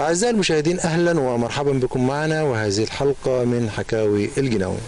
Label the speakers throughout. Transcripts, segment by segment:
Speaker 1: أعزائي المشاهدين، أهلا ومرحبا بكم معنا وهذه الحلقة من حكاوي الجناوي.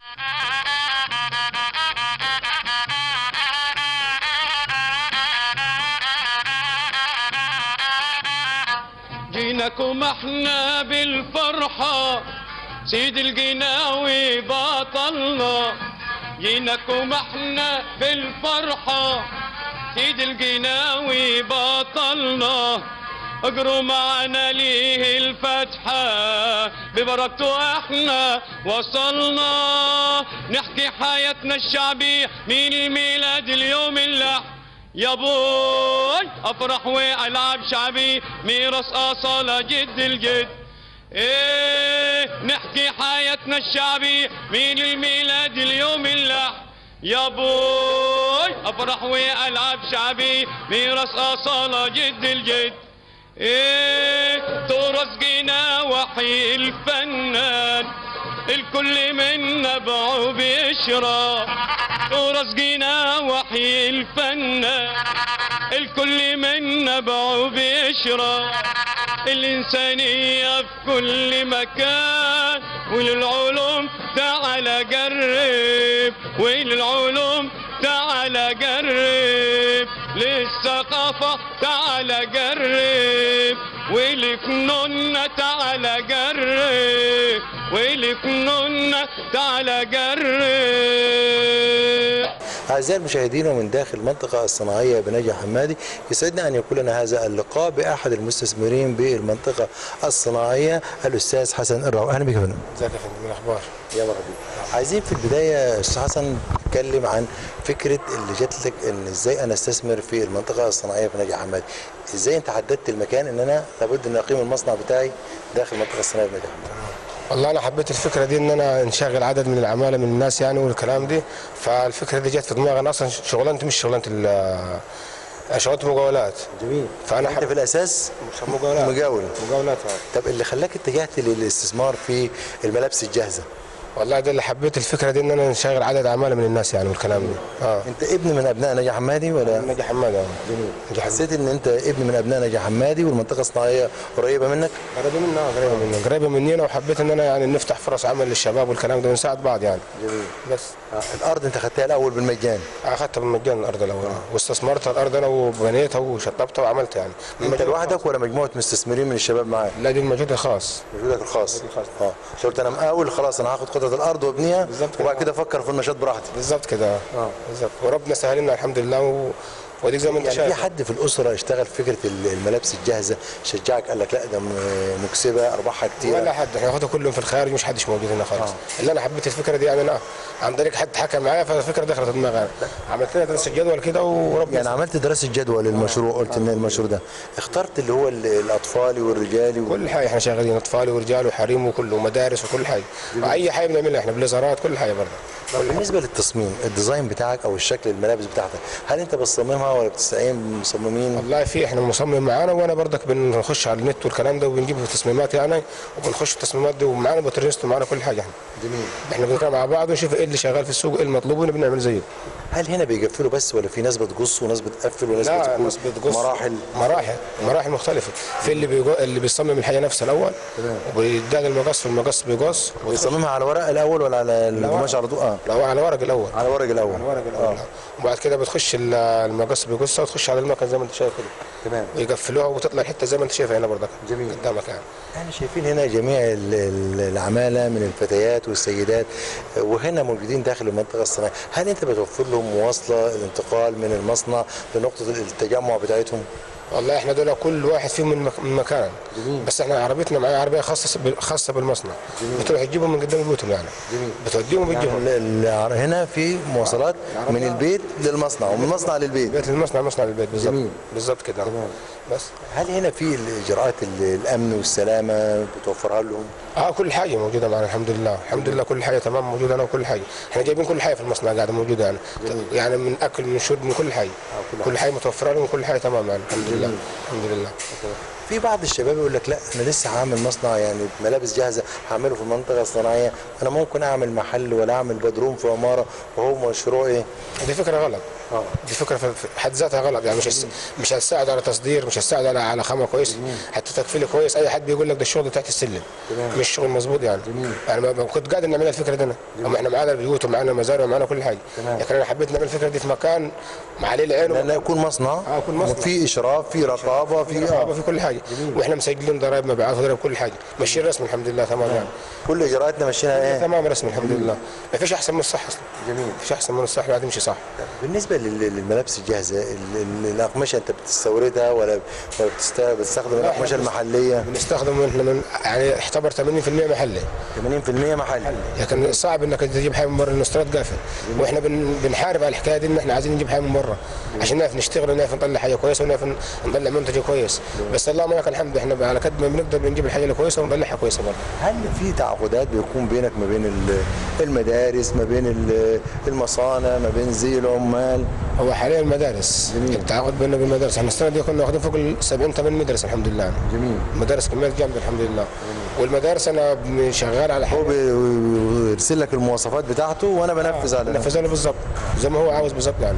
Speaker 2: جيناكم احنا بالفرحة سيد الجناوي بطلنا، جيناكم احنا بالفرحة سيد الجناوي بطلنا، اجروا معنا ليه الفتحة ببركته احنا وصلنا، نحكي حياتنا الشعبية من الميلاد اليوم اللحن يا بوي افرح والعب شعبي ميراث اصالة جد الجد. ايه نحكي حياتنا الشعبي من الميلاد اليوم اللحن يا بوي افرح والعب شعبي ميراث اصالة جد الجد. ايه تراث جناوي الفنان الكل من نبعه بيشرب، تراث جناوي الفنان الكل من نبعه بيشرب، الإنسانية في كل مكان وللعلوم تعال جرب، وللعلوم تعال جرب، للثقافة تعال جرب، ولفنوننا تعال جرب، ولفنوننا تعال جرب.
Speaker 1: أعزائي المشاهدين، ومن داخل المنطقة الصناعية بنجع حمادي يسعدنا أن يكون لنا هذا اللقاء بأحد المستثمرين بالمنطقة الصناعية الأستاذ حسن الراوي. أهلا بك يا فندم.
Speaker 3: ازيك يا فندم؟ الأخبار؟
Speaker 1: يا مرحبا. عايزين في البداية أستاذ حسن نتكلم عن فكرة اللي جات لك إن إزاي أنا أستثمر في المنطقة الصناعية بنجع حمادي. إزاي أنت حددت المكان إن أنا لابد إن أقيم المصنع بتاعي داخل المنطقة الصناعية بنجع حمادي؟
Speaker 3: والله انا حبيت الفكره دي ان انا نشغل عدد من العماله من الناس يعني والكلام دي، فالفكره دي جت في دماغي. انا اصلا شغلانتي مش شغلانه شغلانه مقاولات.
Speaker 1: جميل.
Speaker 3: فانا
Speaker 1: انت في الاساس
Speaker 3: مقاولات.
Speaker 1: مقاولات. طب اللي خلاك اتجهت للاستثمار في الملابس الجاهزه؟
Speaker 3: والله ده اللي حبيت الفكره دي ان انا نشغل عدد عماله من الناس يعني والكلام ده.
Speaker 1: انت ابن من ابناء نجع حمادي ولا؟
Speaker 3: نجع حمادي.
Speaker 1: جميل. حسيت ان انت ابن من ابناء نجع حمادي والمنطقه الصناعيه قريبه منك؟
Speaker 3: قريبه مننا وحبيت ان انا يعني نفتح فرص عمل للشباب والكلام ده ونساعد بعض يعني.
Speaker 1: جميل.
Speaker 3: بس
Speaker 1: الارض انت خدتها الاول بالمجان؟
Speaker 3: اخذتها بالمجان الارض الاول. واستثمرت الارض انا وبنيتها وشطبتها وعملت يعني.
Speaker 1: انت لوحدك ولا مجموعه مستثمرين من الشباب معاك؟
Speaker 3: لا دي المجهود الخاص.
Speaker 1: مجهودك الخاص. قلت انا مقاول خلاص انا هاخد قطعه الارض وابنيها وبعد كده افكر في النشاط براحتي.
Speaker 3: بالظبط كده. بالظبط. وربنا سهل لنا الحمد لله وديك زي ما انت
Speaker 1: يعني
Speaker 3: شايف.
Speaker 1: في حد في الاسره اشتغل في فكره الملابس الجاهزه شجعك قال لك لا ده مكسبه ارباحها كتير؟
Speaker 3: ولا حد، احنا هناخدها كلهم في الخارج مش حدش موجود هنا خالص. اللي انا حبيت الفكره دي يعني انا عن طريق حد حكى معايا فالفكره دخلت دماغي. عملت لنا دراسه جدول كده وربنا
Speaker 1: يعني عملت دراسه جدوى للمشروع. قلت ان المشروع ده اخترت اللي هو الاطفالي والرجالي
Speaker 3: كل حاجه. احنا شغالين اطفالي ورجال وحريم وكله ومدارس وكل حاجه. اي حاجه بنعملها احنا بليزرات كل حاجه برضه.
Speaker 1: بالنسبه للتصميم الديزاين بتاعك او الشكل الملابس بتاعتك هل انت بتصممها ولا بتستعين بمصممين؟
Speaker 3: والله في احنا مصمم معانا وانا برضك بنخش على النت والكلام ده وبنجيب تصميمات يعني وبنخش التصميمات دي ومعانا باتريست ومعانا كل حاجه احنا.
Speaker 1: جميل.
Speaker 3: احنا بنتابع مع بعض ونشوف ايه اللي شغال في السوق ايه المطلوب ونعمل زيه.
Speaker 1: هل هنا بيقفلوا بس ولا في ناس بتقص وناس بتقفل وناس
Speaker 3: بتقص؟ مراحل مختلفه. في اللي بيصمم الحاجه نفسها الاول وبيديها المقص في المقص بيقص
Speaker 1: بيصممها على ورق الاول ولا على القماش على طول؟
Speaker 3: لا على ورق الاول.
Speaker 1: على ورق الاول.
Speaker 3: وبعد كده بتخش المقص بيقصها وتخش على المكن زي ما انت شايف كده.
Speaker 1: تمام.
Speaker 3: ويقفلوها وتطلع الحته زي ما انت شايفها هنا برضك.
Speaker 1: جميل.
Speaker 3: قدامك يعني.
Speaker 1: احنا شايفين هنا جميع العماله من الفتيات والسيدات وهنا موجودين داخل المنطقه الصناعيه، هل انت بتوفر لهم مواصله الانتقال من المصنع لنقطه التجمع بتاعتهم؟
Speaker 3: والله احنا دول كل واحد فيهم من مكان.
Speaker 1: جميل.
Speaker 3: بس احنا عربيتنا معايا عربيه خاصه بالمصنع. جميل. بتروح تجيبهم من قدام بيوتهم يعني.
Speaker 1: جميل.
Speaker 3: بتوديهم وبتجيبهم.
Speaker 1: يعني هنا في مواصلات من البيت للمصنع ومن المصنع للبيت.
Speaker 3: بيت للمصنع مصنع للبيت بالظبط.
Speaker 1: جميل.
Speaker 3: بالظبط كده.
Speaker 1: تمام.
Speaker 3: بس
Speaker 1: هل هنا في الاجراءات الامن والسلامه بتوفرها لهم؟
Speaker 3: كل حاجه موجوده معنا الحمد لله. الحمد لله كل حاجه تمام موجوده انا وكل حاجه. احنا جايبين كل حاجه في المصنع قاعده موجوده يعني. جميل. يعني من اكل من شرب من كل حاجه. كل حاجه متوفره لهم وكل حاجه تمام يعني الحمد لله. الحمد لله.
Speaker 1: في بعض الشباب يقول لك لا انا لسه هعمل مصنع يعني ملابس جاهزه هعمله في المنطقه الصناعيه، انا ممكن اعمل محل ولا اعمل بدروم في عماره وهو مشروع ايه؟
Speaker 3: دي فكره غلط. دي فكره في حد ذاتها غلط يعني. مش هتساعد على تصدير، مش هتساعد على خامه كويس، حتى تكفيل كويس. اي حد بيقول لك ده الشغل تحت السلم، مش شغل مظبوط يعني. يعني ما كنت قادر نعملها الفكره دي انا، اما احنا معانا البيوت ومعانا المزارع ومعانا كل حاجه، لكن انا حبيت نعمل الفكره دي في مكان عليه العين،
Speaker 1: لانه يكون مصنع،
Speaker 3: يكون مصنع
Speaker 1: وفي اشراف، في رقابه،
Speaker 3: في كل حاجه. واحنا مسجلين ضرائب مبيعات وضرائب كل حاجه، ماشيين رسمي الحمد لله تمام يعني.
Speaker 1: كل اجراءاتنا ماشيينها ايه؟
Speaker 3: تمام رسمي الحمد لله. ما فيش احسن من الصح اصلا.
Speaker 1: جميل.
Speaker 3: ما فيش احسن من الصح، الواحد يمشي صح.
Speaker 1: بالنسبه للملابس الجاهزه، الاقمشه انت بتستوردها ولا بتستخدم الاقمشه المحليه؟
Speaker 3: بنستخدم احنا يعني اعتبر 80% محلي.
Speaker 1: 80% محلي.
Speaker 3: لكن صعب انك تجيب حاجه من بره، الاستيراد قافل. واحنا بنحارب على الحكايه دي، ان احنا عايزين نجيب حاجه من بره عشان نعرف نشتغل ونعرف نطلع حاجه كويسه ونعرف نطلع منتج كويس. بس اللهم لك الحمد، احنا على قد ما بنقدر بنجيب الحاجه الكويسه ونطلعها كويسه برضه.
Speaker 1: هل في تعاقدات بيكون بينك ما بين المدارس، ما بين المصانع، ما بين زي العمال؟
Speaker 3: هو حاليا المدارس، التعاقد بيننا وبين المدارس. احنا السنه دي كنا واخدين فوق ال 70 80 مدرسه الحمد لله.
Speaker 1: جميل.
Speaker 3: مدارس كميات جامده الحمد لله. والمدارس انا شغال على حاجه،
Speaker 1: هو بيرسل لك المواصفات بتاعته وانا بنفذ على
Speaker 3: بنفذها له بالظبط زي ما هو عاوز بالظبط يعني.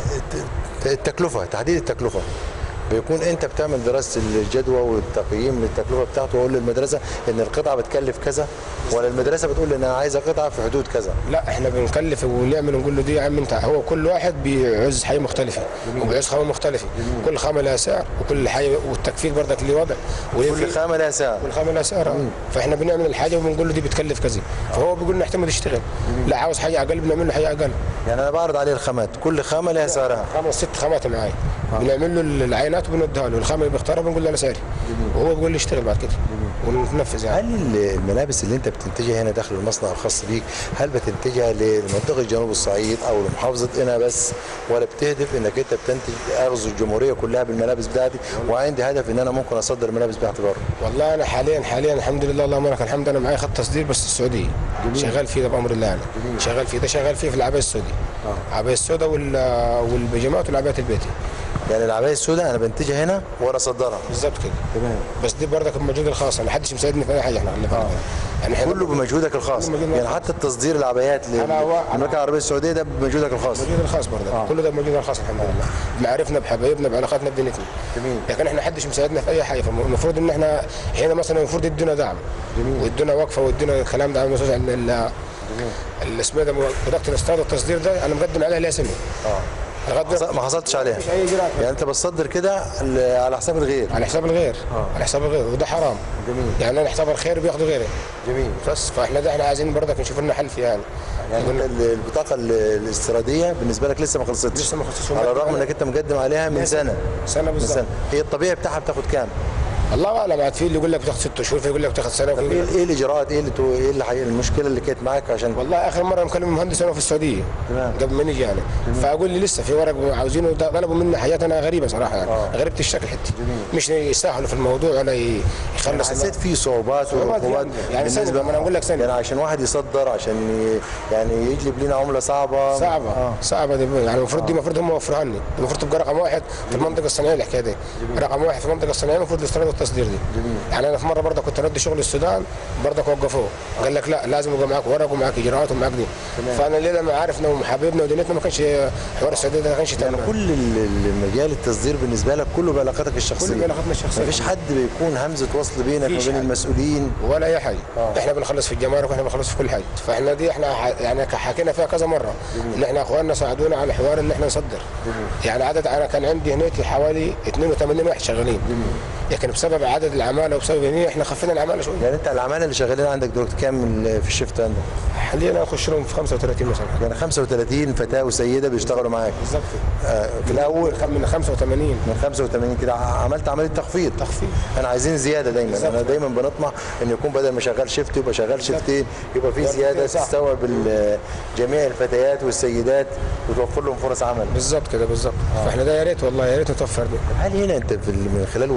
Speaker 1: التكلفه، تحديد التكلفه بيكون انت بتعمل دراسه الجدوى والتقييم للتكلفه بتاعته، واقول للمدرسه ان القطعه بتكلف كذا، ولا المدرسه بتقول ان انا عايزه قطعه في حدود كذا؟
Speaker 3: لا احنا بنكلف ونعمل ونقول له دي يا عم انت، هو كل واحد بيعوز حاجه مختلفه وبيعوز خامه مختلفه. كل خامه لها سعر، وكل حاجه والتكفيل برضك ليه وضع،
Speaker 1: كل خامه لها سعر.
Speaker 3: كل خامه لها سعر. فاحنا بنعمل الحاجه وبنقول له دي بتكلف كذا، فهو بيقول لنا احتمال يشتغل. لا عاوز حاجه اقل بنعمل له حاجه اقل.
Speaker 1: يعني انا بعرض عليه الخامات، كل خامه لها سعرها.
Speaker 3: 5 6 خامات معايا، بنعمل له العينات وبنديها له، الخامه اللي بيختارها بنقول له انا سعري، وهو بيقول لي اشتغل بعد كده وننفذ يعني.
Speaker 1: هل الملابس اللي انت بتنتجها هنا داخل المصنع الخاص بيك، هل بتنتجها لمنطقه جنوب الصعيد او لمحافظه قنا بس، ولا بتهدف انك انت بتنتج اغزو الجمهوريه كلها بالملابس بتاعتي، وعندي هدف ان انا ممكن اصدر الملابس بتاعتي بره؟
Speaker 3: والله انا حاليا الحمد لله اللهم لك الحمد، انا معايا خط تصدير بس السعوديه. شغال فيه ده بامر الله يعني. شغال فيه في العبايه السعوديه. العبايه السوداء والبيجامات والعبايات البيتي.
Speaker 1: يعني العبايه السوداء انا بنتجها هنا وانا اصدرها.
Speaker 3: بالظبط كده.
Speaker 1: تمام.
Speaker 3: بس دي برضك بمجهود الخاص، ما حدش مساعدني في اي حاجه. احنا
Speaker 1: يعني كله بمجهودك الخاص، يعني حتى التصدير العبايات للمملكه العربيه السعوديه ده بمجهودك الخاص.
Speaker 3: بمجهود الخاص برضه. كله ده بمجهود الخاص الحمد لله، بمعرفنا بحبايبنا بعلاقاتنا بدنيتنا.
Speaker 1: جميل.
Speaker 3: لكن احنا حدش مساعدنا في اي حاجه، فالمفروض ان احنا هنا مثلا المفروض يدونا دعم. جميل. ويدونا وقفه ويدونا الكلام ده على المسؤول عن الاسماء ده برودكت الاستيراد والتصدير ده انا مقدم عليها ليها سنه.
Speaker 1: ما حصلتش عليها.
Speaker 3: مفيش اي اجراءات.
Speaker 1: يعني انت بتصدر كده على حساب الغير.
Speaker 3: على حساب الغير. على حساب الغير، وده حرام.
Speaker 1: جميل.
Speaker 3: يعني انا احساب الخير بياخدوا غيري.
Speaker 1: جميل.
Speaker 3: بس فاحنا ده احنا عايزين برضك نشوف لنا حل فيه يعني.
Speaker 1: البطاقه الاستيراديه بالنسبه لك لسه ما خلصتش.
Speaker 3: لسه ما خلصتش،
Speaker 1: على الرغم انك انت مقدم عليها من سنه.
Speaker 3: سنه بالظبط.
Speaker 1: هي الطبيعي بتاعها بتاخد كام؟
Speaker 3: الله اعلم. عاد في اللي يقول لك بتاخد 6 شهور، في يقول لك بتاخد سنه.
Speaker 1: ايه الاجراءات، ايه المشكله اللي كانت معاك عشان؟
Speaker 3: والله اخر مره مكلم مهندس انا في السعوديه.
Speaker 1: تمام.
Speaker 3: قبل ما نيجي يعني. فاقول لي لسه في ورق عاوزينه، طلبوا مني حاجات انا غريبه صراحه يعني. غريبه الشكل حتى. مش يستاهلوا في الموضوع ولا يخلص.
Speaker 1: حسيت في صعوبات وعقوبات
Speaker 3: يعني بالنسبه ما انا اقول لك سنه.
Speaker 1: يعني عشان واحد يصدر، عشان يعني يجلب لنا عمله صعبه.
Speaker 3: صعبه دي يعني. المفروض هم يوفروها لي. المفروض تبقى رقم 1 في المنطقه الصناعيه الحكايه دي. رقم 1 في المنطقه الصناعيه المفروض الاستيراد والتصدير دي. جميل. يعني انا في مره برضه كنت ندي شغل السودان، برضه وقفوه. قال لك لا لازم يبقى معاك ورق ومعاك اجراءات ومعاك دي. فانا ليه ما عارفنا وحبيبنا ودنيتنا ما كانش حوار السعوديه ده ما كانش
Speaker 1: يعني كل المجال التصدير بالنسبه لك كله بعلاقاتك الشخصيه.
Speaker 3: كله بعلاقاتنا الشخصيه.
Speaker 1: ما فيش حد بيكون همزه وصل بينك وبين المسؤولين
Speaker 3: ولا اي حاجه. احنا بنخلص في الجمارك واحنا بنخلص في كل حاجه. فاحنا دي احنا يعني حكينا فيها كذا مره. ان احنا اخواننا ساعدونا على حوار ان احنا نصدر. يعني عدد انا كان عندي هناك حوالي 82 واحد شغالين. لكن بسبب عدد العماله وبسبب ان احنا خفينا العماله شويه.
Speaker 1: يعني انت العماله اللي شغالين عندك دلوقتي كام في الشيفت عندك؟
Speaker 3: حاليا اخش لهم في 35 مثلا.
Speaker 1: يعني 35 فتاه وسيده بيشتغلوا معاك.
Speaker 3: بالظبط.
Speaker 1: في الاول
Speaker 3: من 85
Speaker 1: من 85 كده عملت عمليه تخفيض. انا عايزين زياده دايما. بالزبط. انا دايما بنطمح ان يكون بدل ما شغال شيفت يبقى شغال شيفتين، يبقى في زياده تستوعب جميع الفتيات والسيدات وتوفر لهم فرص عمل.
Speaker 3: بالظبط كده بالظبط. فاحنا ده يا ريت والله يا ريت نتوفر ده.
Speaker 1: هل هنا انت من خلال وجودك في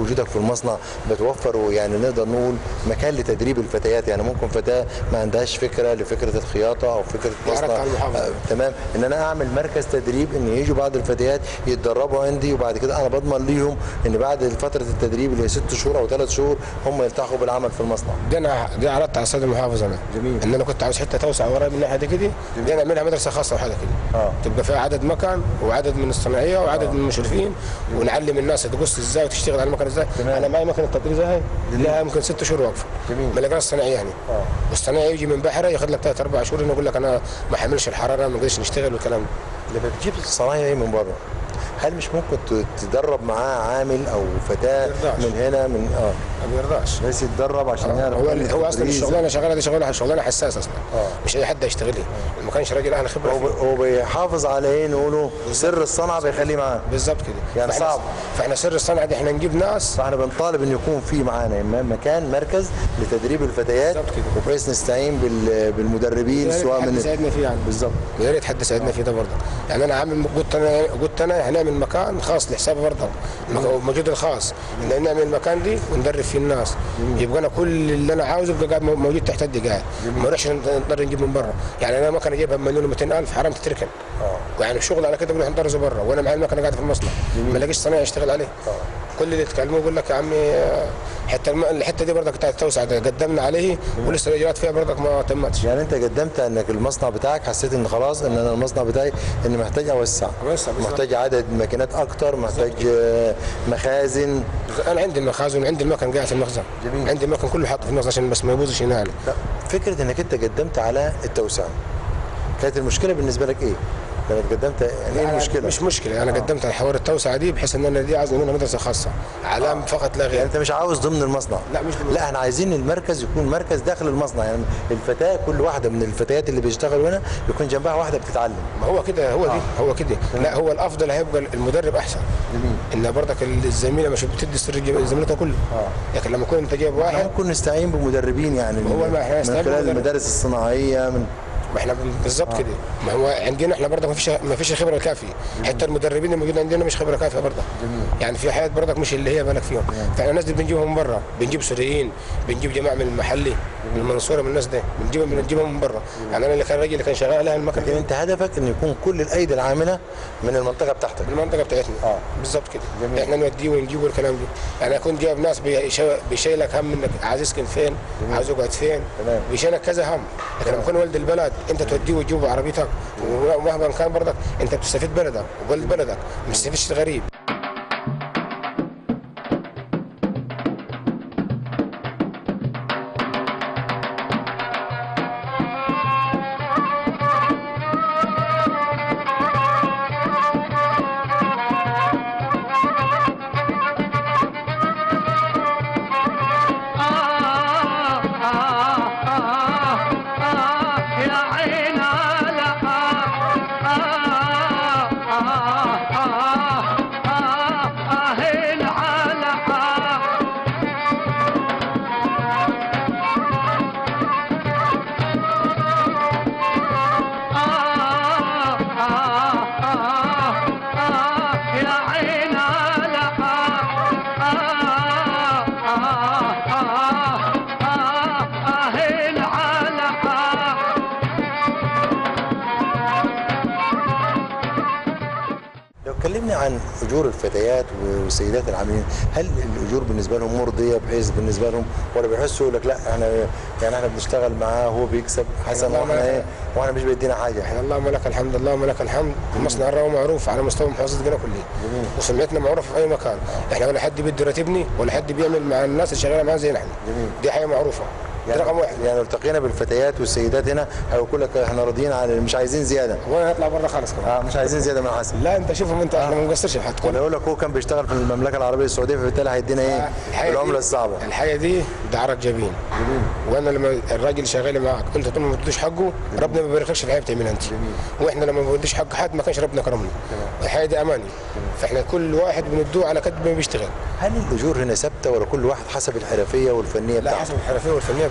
Speaker 1: المصنع بتوفر يعني نقدر نقول مكان لتدريب الفتيات، يعني ممكن فتاه ما عندهاش فكره لفكره الخياطه او فكره مصنع تمام، ان انا اعمل مركز تدريب ان يجوا بعض الفتيات يتدربوا عندي، وبعد كده انا بضمن ليهم ان بعد فتره التدريب اللي هي 6 شهور او 3 شهور هم يلتحقوا بالعمل في المصنع.
Speaker 3: دي عرضت على السيد المحافظ انا.
Speaker 1: جميل.
Speaker 3: ان انا كنت عاوز حته توسع ورايا من الناحيه دي كده، دي نعملها مدرسه خاصه وحاجه كده. تبقى فيها عدد مكان وعدد من الصناعيه وعدد من المشرفين، ونعلم الناس تقص ازاي وتشتغل على المكن ازاي. انا معي مكنه تطريز اهي لها يمكن 6 شهور واقفه. ما لقاش صناعيه يعني. والصناعي يجي من بحره ياخذ لك 3 4 شهور انه يقول لك انا ما حملش الحراره ما قدرش نشتغل والكلام ده.
Speaker 1: لما بتجيب الصناعيه من بره هل مش ممكن تدرب معاه عامل او فتاه من هنا من
Speaker 3: ما بيرضاش
Speaker 1: بس يتدرب عشان يعرف؟
Speaker 3: هو اصلا الشغلانه شغاله دي شغلانه حساسه اصلا. مش اي حد يشتغلها، ما كانش راجل اهل خبره.
Speaker 1: هو بيحافظ على ايه نقوله سر الصنعه بيخليه معاه
Speaker 3: بالظبط كده
Speaker 1: يعني صعب.
Speaker 3: فاحنا سر الصنعه دي احنا نجيب ناس،
Speaker 1: فاحنا بنطالب ان يكون في معانا مكان مركز لتدريب الفتيات، وبحيث نستعين بالمدربين سواء من
Speaker 3: يساعدنا فيه يعني.
Speaker 1: بالظبط،
Speaker 3: يا ريت حد يساعدنا فيه ده برضه. يعني انا عامل قلت انا هنعمل مكان خاص لحسابي برضه موجود الخاص، ان نعمل المكان دي وندرب فيه الناس. يبقى انا كل اللي انا عاوزه يبقى قاعد موجود تحت يدي قاعد، ما نروحش نضطر نجيب من بره. يعني انا مكنه اجيبها بمليون و200,000 حرام تتركن. يعني الشغل على كده بنروح ندرسه بره، وانا معايا المكنه قاعده في المصنع ما لاقيش صنايعي يشتغل عليه. كل اللي يتكلموا يقول لك يا عمي حتى الحته دي برضك بتاعت التوسعه قدمنا عليه ولسه الاجراءات فيها برضك ما تمتش.
Speaker 1: يعني انت قدمت انك المصنع بتاعك حسيت ان خلاص ان انا المصنع بتاعي اني محتاج اوسع، محتاج عدد ماكينات اكتر، محتاج مخازن.
Speaker 3: انا عندي المخازن وعندي المكن قاعد في المخزن.
Speaker 1: جميل.
Speaker 3: عندي المكن كله حاطه في المخزن عشان بس ما يبوظش هنا.
Speaker 1: فكره انك انت قدمت على التوسعه كانت المشكله بالنسبه لك ايه؟ لما قدمت يعني ايه المشكله؟
Speaker 3: مش مشكله، انا قدمت على حوار التوسعه دي بحيث ان انا دي عايز منها مدرسه خاصه علام فقط لا غير.
Speaker 1: يعني انت مش عاوز ضمن المصنع؟
Speaker 3: لا مش ضمن.
Speaker 1: لا احنا عايزين المركز يكون مركز داخل المصنع، يعني الفتاه كل واحده من الفتيات اللي بيشتغلوا هنا يكون جنبها واحده بتتعلم.
Speaker 3: ما هو كده هو كده. لا هو الافضل هيبقى المدرب احسن.
Speaker 1: جميل.
Speaker 3: ان برضك الزميله مش بتدي سر زميلتها كله. لكن لما يكون انت جايب واحد
Speaker 1: ممكن نستعين بمدربين يعني
Speaker 3: هو
Speaker 1: من خلال المدارس الصناعيه
Speaker 3: ما احنا بالظبط كده. ما هو عندنا احنا برضك ما فيش الخبره الكافيه. حتى المدربين الموجودين عندنا مش خبره كافيه برضك. يعني في حاجات برضك مش اللي هي بالك فيهم. فاحنا الناس دي بنجيبهم من بره، بنجيب سوريين، بنجيب جماعه من المحلي من المنصوره، من الناس دي بنجيبهم من بره. يعني انا اللي كان الراجل اللي كان شغال عليها المكن.
Speaker 1: لكن انت هدفك ان يكون كل الايدي العامله من المنطقه بتاعتك.
Speaker 3: من المنطقه بتاعتنا بالظبط كده. جميل. احنا نوديه ونجيبه الكلام ده. يعني اكون جايب ناس بيشيلك هم انك عايز يسكن فين، عايز يقعد فين، بيشيلك كذا هم. لكن لما يكون ولد البلد انت توديه وتجيبه بعربيتك، ومهما كان برضك انت بتستفيد بلدك وولد بلدك، ما بتستفيدش الغريب.
Speaker 1: كلمني عن اجور الفتيات والسيدات العاملين، هل الاجور بالنسبه لهم مرضيه بحيث بالنسبه لهم ولا بيحسوا يقول لك لا احنا بنشتغل معاه وهو بيكسب حسن واحنا مش بيدينا حاجه؟
Speaker 3: احنا اللهم لك الحمد، اللهم لك الحمد. المصنع الراوي معروف على مستوى محافظه قنا كلها، وسمعتنا معروفه في اي مكان. احنا ولا حد بيدي راتبني ولا حد بيعمل مع الناس اللي شغاله معانا زينا احنا. دي حاجه معروفه. يعني رقم واحد.
Speaker 1: يعني لو التقينا بالفتيات والسيدات هنا هيقول لك احنا راضيين على مش عايزين زياده.
Speaker 3: وانا هطلع بره خالص كمان.
Speaker 1: مش عايزين زياده من حسن.
Speaker 3: لا انت شوفهم انت احنا ما بنقصرش في حد.
Speaker 1: ولا يقول لك هو كان بيشتغل في المملكه العربيه السعوديه فبالتالي هيدينا ايه؟ العمله الصعبه.
Speaker 3: الحاجه دي دعرك جبين. وانا لما الراجل شغال معاك انت طول ما بتديش حقه ربنا ما بيباركلكش في الحاجه بتعملها انت. واحنا لما ما بنديش حق حد ما كانش ربنا كرمنا. الحاجه دي اماني. فاحنا كل واحد بندوه على قد ما بيشتغل.
Speaker 1: هل الاجور هنا ثابته ولا كل واحد حسب الحرفيه والفنيه بتاعته؟
Speaker 3: لا حسب الحرفيه والفنيه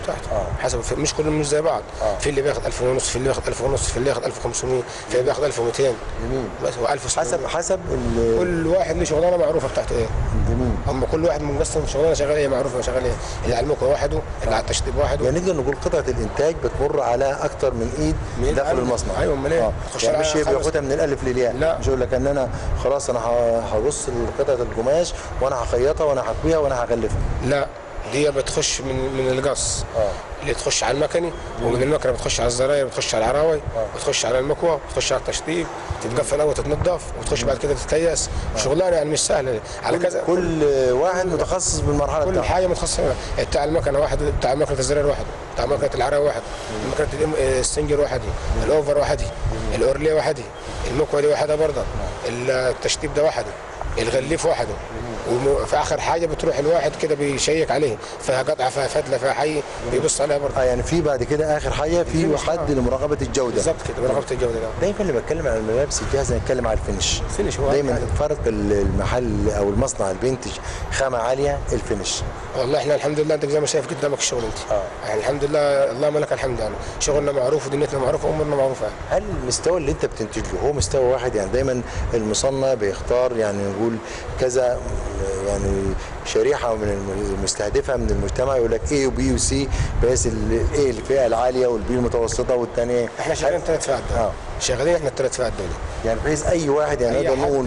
Speaker 3: بتاعته. حسب مش كلهم مش زي بعض. في اللي بياخد 1000 ونص، في اللي بياخد 1000 ونص، في اللي بياخد 1500، في اللي بياخد 1200.
Speaker 1: جميل.
Speaker 3: بس هو 1700.
Speaker 1: حسب
Speaker 3: كل واحد له شغلانه معروفه بتاعته ايه.
Speaker 1: جميل.
Speaker 3: هم كل واحد مقسم شغلانه شغال ايه معروفه شغال ايه. اللي على المكوى وحده، اللي على التشطيب وحده.
Speaker 1: يعني نقدر نقول قطعه الانتاج بتمر على اكثر من ايد داخل المصنع.
Speaker 3: ايوه امال ايه؟
Speaker 1: يعني مش بياخدها من الالف للياء.
Speaker 3: لا.
Speaker 1: مش يقول لك ان انا خلاص انا هبص لقطعه القماش وانا هخيطها وانا هكويها وانا هغلفها.
Speaker 3: لا، دي بتخش من القص اللي تخش على المكني، ومن المكنه بتخش على الزراير، بتخش على العراوي، بتخش على المكوى، بتخش على التشطيب، تتقفل اول تتنضف، وتخش بعد كده تتكيس. شغلانه يعني مش سهله على كذا.
Speaker 1: كل واحد متخصص بالمرحله
Speaker 3: كل
Speaker 1: بتاعته.
Speaker 3: حاجه متخصصه. بتاع المكنه واحد، بتاع مكنه الزراير واحد، بتاع مكنه العراوي واحد، مكنه السنجر واحد، الاوفر واحد، الاورليه واحد، المكوى دي واحده برضه، التشطيب ده واحد، الغليف واحد. وفي اخر حاجه بتروح الواحد كده بيشيك عليه، فيها قطعه، فيها فتله، فيها حي، بيبص عليها برضه.
Speaker 1: يعني في بعد كده اخر حاجه في حد لمراقبه الجوده.
Speaker 3: بالظبط كده، مراقبه الجوده. ده
Speaker 1: دايما اللي بتكلم عن الملابس الجاهزه نتكلم على الفينش.
Speaker 3: الفينش هو
Speaker 1: دايما فرق المحل او المصنع اللي بينتج خامه عاليه الفينش.
Speaker 3: والله احنا الحمد لله انت زي ما شايف قدامك الشغل انت. يعني الحمد لله، اللهم لك الحمد. يعني شغلنا معروف ودنيتنا معروفه وامورنا معروفه.
Speaker 1: هل المستوى اللي انت بتنتج له هو مستوى واحد؟ يعني دايما المصنع بيختار يعني نقول كذا يعني شريحه من المستهدفه من المجتمع، يقول لك A وB وC، بحيث A الفئه العاليه والبي المتوسطه والثانيه.
Speaker 3: احنا شغالين 3 فئات دول. شغالين احنا ال3 فئات دول.
Speaker 1: يعني بحيث اي واحد يعني نقدر نقول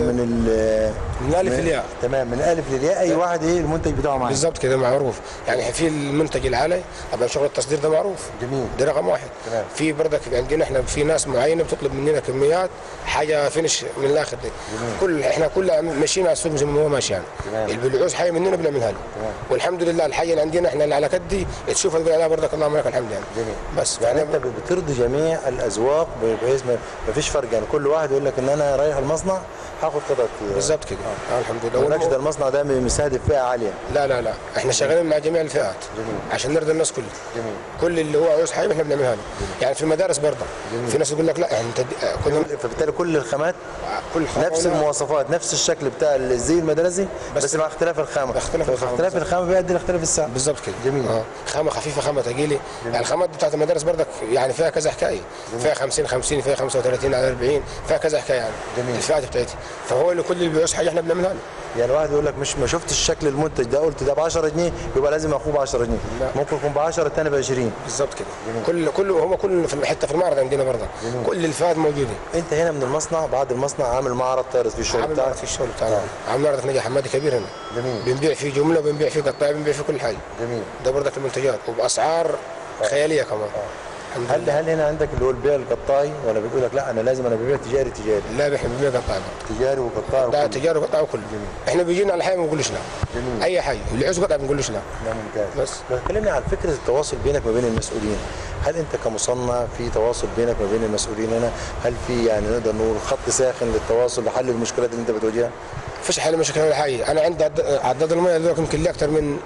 Speaker 1: من
Speaker 3: الالف للياء.
Speaker 1: تمام، من الالف للياء اي واحد ايه المنتج بتاعه معاه.
Speaker 3: بالظبط كده معروف. يعني في المنتج العالي طبعا شغل التصدير ده معروف.
Speaker 1: جميل.
Speaker 3: ده رقم واحد.
Speaker 1: تمام.
Speaker 3: في برضك عندنا احنا في ناس معينه بتطلب مننا كميات حاجه فينش من الاخر دي. احنا كل ماشيين على السوق زي ما هو ماشي يعني. اللي بيعوز حاجه مننا بنعملها له. والحمد لله الحاجه اللي عندنا احنا اللي على كدي تشوفها تقول عليها برضك اللهم لك الحمد يعني.
Speaker 1: جميل.
Speaker 3: بس
Speaker 1: يعني انت بترضي جميع الاذواق بحيث ما فيش فرق، يعني كل واحد يقول لك ان انا رايح المصنع هاخد قطعه.
Speaker 3: بالظبط كده. الحمد لله.
Speaker 1: ما ده المصنع ده مستهدف فئه عاليه.
Speaker 3: لا احنا شغالين مع جميع الفئات.
Speaker 1: جميل.
Speaker 3: عشان نرضي الناس كلها.
Speaker 1: جميل.
Speaker 3: كل اللي هو عاوز حاجه احنا بنعملها له. يعني في المدارس برضه في ناس يقول لك لا انت
Speaker 1: فبالتالي كل الخامات
Speaker 3: كل
Speaker 1: نفس المواصفات نفس الشكل بتاع الزي المدرسي بس مع اختلاف الخامه. اختلاف الخامه بيؤدي لاختلاف السعر.
Speaker 3: بالظبط كده.
Speaker 1: جميل.
Speaker 3: خامه خفيفه، خامه ثقيله. يعني الخامات بتاعت المدارس برضك يعني فيها كذا حكايه. فيها 50 فيها 35 على 40، فيها كذا حكايه يعني.
Speaker 1: جميل.
Speaker 3: الفئات بتاعتها. فهو اللي كل اللي بيعوز حاجه احنا بنعملها له.
Speaker 1: يعني واحد يقول لك مش ما شفتش الشكل المنتج ده قلت ده ب 10 جنيه يبقى لازم اخوه ب 10 جنيه. ممكن يكون ب 10 الثاني ب 20.
Speaker 3: بالظبط كده. كل في حته في المعرض عندنا برضه. كل الفئات موجوده.
Speaker 1: انت هنا من المصنع بعد المصنع عامل معرض تعرض فيه الشغل بتاعك؟
Speaker 3: في الشغل بتاعنا. عامل معرض في نجع حمادي كبير هنا.
Speaker 1: جميل.
Speaker 3: بنبيع فيه جمله، وبنبيع فيه قطاع، بنبيع فيه كل حاجه.
Speaker 1: جميل.
Speaker 3: ده برضك المنتجات وباسعار خياليه كمان.
Speaker 1: هل هنا عندك اللي هو البيع القطاعي ولا بتقول لك لا انا لازم انا ببيع تجاري؟
Speaker 3: لا احنا بنبيع قطاعي.
Speaker 1: تجاري وقطاعي.
Speaker 3: لا تجاري وقطاعي وكله. احنا بيجينا على حاجه ما بنقولش لا.
Speaker 1: جميل.
Speaker 3: اي حاجه اللي عايز قطعه ما بنقولش لا.
Speaker 1: ممتاز.
Speaker 3: بس
Speaker 1: كلمني عن فكره التواصل بينك وبين المسؤولين. هل انت كمصنع في تواصل بينك وبين المسؤولين هنا؟ هل في يعني نقدر نقول خط ساخن للتواصل لحل المشكلات اللي انت بتواجهها؟
Speaker 3: مفيش حل مشاكل ولا حاجه. انا عندي عداد الميه دلوقتي يمكن لي اكثر من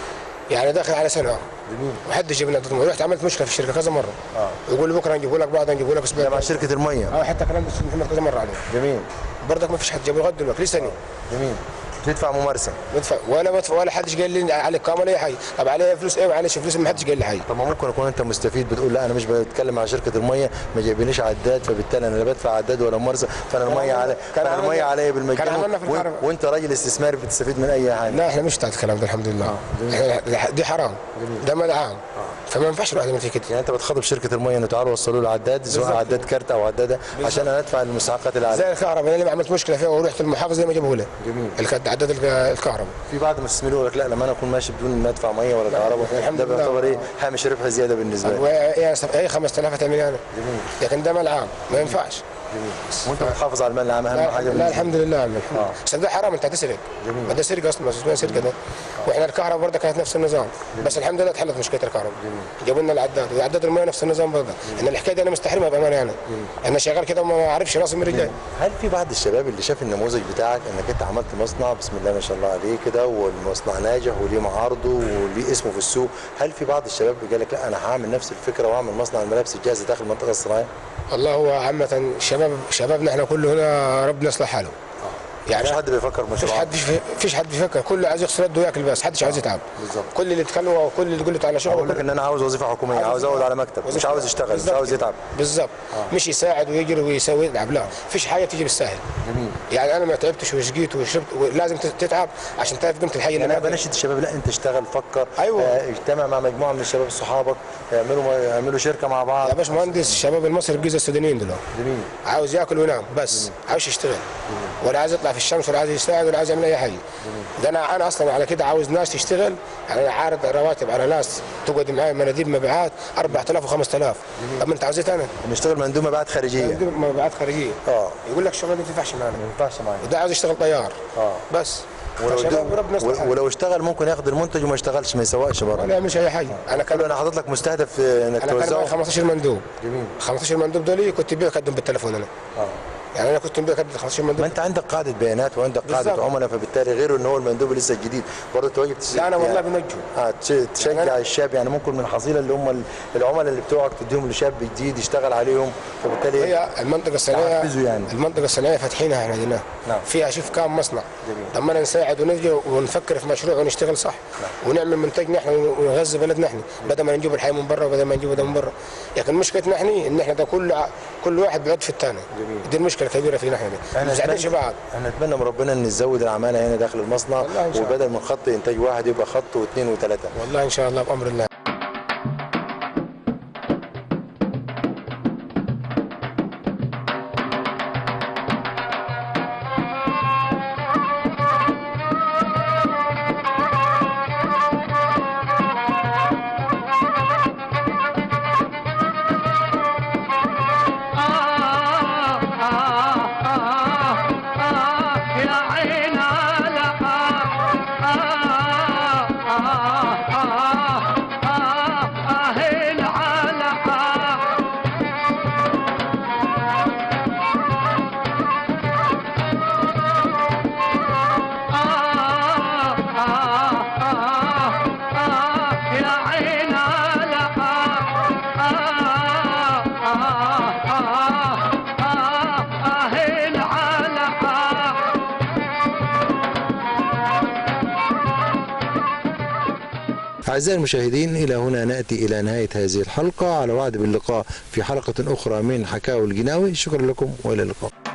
Speaker 3: يعني داخل على سنه.
Speaker 1: جميل.
Speaker 3: وحد جاب لنا عداد الميه. رحت عملت مشكله في الشركه كذا مره. يقول لي بكره نجيبه لك، بعد نجيبه لك اسبوع.
Speaker 1: مع شركه الميه.
Speaker 3: حتى كلام الاستاذ محمد كذا مره عليه.
Speaker 1: جميل.
Speaker 3: برضك ما فيش حد جاب لغايه دلوقتي لسه.
Speaker 1: جميل. تدفع ممارسه.
Speaker 3: بدفع ولا بدفع ولا حدش قال لي على كام ولا اي حاجه. طب عليه فلوس ايه معلش فلوس ما حدش قال لي حاجه.
Speaker 1: طب ما ممكن يكون انت مستفيد بتقول لا انا مش بتكلم مع شركه الميه ما جايبينيش عداد فبالتالي انا لا بدفع عداد ولا ممارسه فانا الميه علي الميه عليا بالمجان وانت راجل استثماري بتستفيد من اي حاجه.
Speaker 3: لا احنا مش بتاعت الكلام ده الحمد لله. دي حرام. ده مال عام. فما ينفعش الواحد يعمل في كده.
Speaker 1: يعني انت بتخاطب شركه الميه انه تعالوا وصلوا لي عداد سواء عداد كارت او عداده عشان انا ادفع المستحقات اللي عليا.
Speaker 3: زي الكهرباء انا اللي عملت مشكله فيها ورحت المحافظ زي ما جابوه لي.
Speaker 1: جميل.
Speaker 3: عداد الكهرباء.
Speaker 1: في بعض المستثمرين يقول لك لا لما انا اكون ماشي بدون ما ادفع ميه ولا كهرباء ده بيعتبر ايه هامش ربح زياده بالنسبه لي.
Speaker 3: ايه 5000 هتعمل انا.
Speaker 1: جميل.
Speaker 3: لكن ده مال عام ما ينفعش.
Speaker 1: جميل. وانت بتحافظ على المال العام اهم حاجه.
Speaker 3: لا الحمد لله الحمد لله. بس ده حرام انت هتسرق.
Speaker 1: جميل.
Speaker 3: ما ده سرقه اصلا ما اسمها سرقه ده. واحنا الكهرباء برضه كانت نفس النظام. جميل. بس الحمد لله اتحلت مشكله الكهرباء. جابوا لنا العداد وعداد الميه نفس النظام برضه. ان الحكايه دي انا مستحرمها بامانه يعني. انا شغال كده وما اعرفش راسي من رجلي.
Speaker 1: هل في بعض الشباب اللي شاف النموذج بتاعك انك انت عملت مصنع بسم الله ما شاء الله عليه كده والمصنع ناجح وليه معارضه وليه اسمه في السوق، هل في بعض الشباب قال لك لا انا هعمل نفس الفكره واعمل مصنع الملابس الجاهزه داخل المنطقه الصناعيه؟
Speaker 3: والله هو عامه شبابنا احنا كله هنا ربنا يصلح حاله.
Speaker 1: يعني مفيش حد بيفكر مشروع،
Speaker 3: مفيش حد بيفكر، كله عايز يغسل يده وياكل بس، محدش عايز يتعب.
Speaker 1: بالظبط.
Speaker 3: كل اللي يتكلم وكل اللي تقول له تعالى شغل
Speaker 1: اقول لك ان انا عاوز وظيفه حكوميه، عاوز اقعد على مكتب، مش عاوز يشتغل، مش عاوز يتعب.
Speaker 3: بالظبط. مش يساعد ويجري ويسوي يتعب، لا مفيش حاجه تيجي بالسهل.
Speaker 1: جميل.
Speaker 3: يعني انا ما تعبتش وشقيت وشربت، لازم تتعب عشان تعرف قيمه الحي اللي
Speaker 1: انا بناشد الشباب، لا انت اشتغل، فكر.
Speaker 3: ايوه.
Speaker 1: اجتمع مع مجموعه من الشباب صحابك، يعملوا شركه مع بعض.
Speaker 3: يا باشمهندس الشباب المصري الجيزه السودانيين دول
Speaker 1: جميل.
Speaker 3: عاوز ياكل وينام بس، عاوز يشتغل، ولا عايز يطلع في الشمس، ولا عايز يساعد، ولا عايز يعمل اي حاجه. ده انا اصلا على كده عاوز ناس تشتغل. يعني انا عارض رواتب على ناس تقعد معايا مناديب مبيعات 4000 و5000. طب انت عاوز ايه ثاني؟
Speaker 1: نشتغل مندوب مبيعات خارجيه.
Speaker 3: مندوب مبيعات خارجيه. يقول لك الشغلانه دي ما تنفعش معانا.
Speaker 1: ما ينفعش معانا.
Speaker 3: وده عاوز يشتغل طيار. بس.
Speaker 1: ولو اشتغل ممكن ياخد المنتج وما يشتغلش، ما يسوقش بره،
Speaker 3: ولا يعملش اي حاجه.
Speaker 1: انا حاطط لك مستهدف انك توزعه.
Speaker 3: انا كان 15 مندوب.
Speaker 1: جميل.
Speaker 3: 15 مندوب دول كنت ببيع اقدم بالتليفون انا. يعني انا كنت مبيع 15 مندوب.
Speaker 1: ما انت عندك قاعده بيانات وعندك قاعده عملاء، فبالتالي غير ان هو المندوب لسه الجديد برضه تواجب
Speaker 3: لا انا والله بنجم.
Speaker 1: تشجع يعني الشاب، يعني ممكن من حصيله اللي هم العملاء اللي بتوعك تديهم لشاب جديد يشتغل عليهم، فبالتالي
Speaker 3: هي المنطقه الصناعيه
Speaker 1: يعني.
Speaker 3: المنطقه الصناعيه فاتحينها احنا هنا.
Speaker 1: نعم.
Speaker 3: فيها شوف كام مصنع.
Speaker 1: جميل.
Speaker 3: لما نساعد ونجي ونفكر في مشروع ونشتغل صح. ونعمل منتجنا احنا ونغذي بلدنا احنا، بدل ما نجيب الحي من بره وبدل ما نجيبه ده من بره. لكن مشكلتنا احنا ان احنا ده كل واحد بيعد في الثاني. دي المشكله الكبيره فينا احنا.
Speaker 1: احنا نتمنى من ربنا ان نزود العماله هنا داخل المصنع، وبدل من خط انتاج واحد يبقى خط واثنين وثلاثه.
Speaker 3: والله ان شاء الله بامر الله.
Speaker 1: أعزائي المشاهدين، إلى هنا نأتي إلى نهاية هذه الحلقة، على وعد باللقاء في حلقة أخرى من حكاوي الجناوي. شكرا لكم وإلى اللقاء.